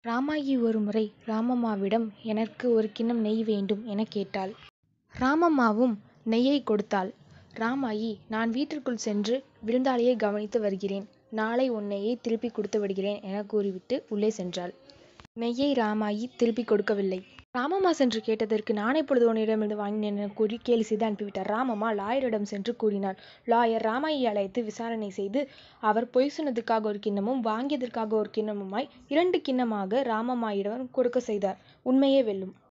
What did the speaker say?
ராமாயி ஒருமுறை ராமம்மாவிடம் எனக்கு ஒரு கிண்ணம் நெய் வேண்டும் எனக் கேட்டாள். ராமம்மாவும் நெய்யைக் கொடுத்தாள். ராமாயி, நான் வீட்டிற்குள் சென்று விருந்தாளியை கவனித்து வருகிறேன். நாளை உன் நெய்யைத் திருப்பிக் கொடுத்து விடுகிறேன் எனக் கூறிவிட்டு உள்ளே சென்றாள். நெய்யை ராமாயி திருப்பிக் கொடுக்கவில்லை. ராமம்மா சென்று கேட்டதற்கு, நான் எப்பொழுது உன்னிடமிருந்து வாங்கினேன் எனக் கூறி கேலி செய்து அனுப்பிவிட்டார். ராமம்மா லாயரிடம் சென்று கூறினார். லாயர் ராமாயியை அழைத்து விசாரணை செய்து, அவர் பொய் சொன்னதற்காக ஒரு கிண்ணமும் வாங்கியதற்காக ஒரு கிண்ணமுமாய் 2 கிண்ணமாக ராமம்மாயிடம் கொடுக்க செய்தார். உண்மையே வெல்லும்.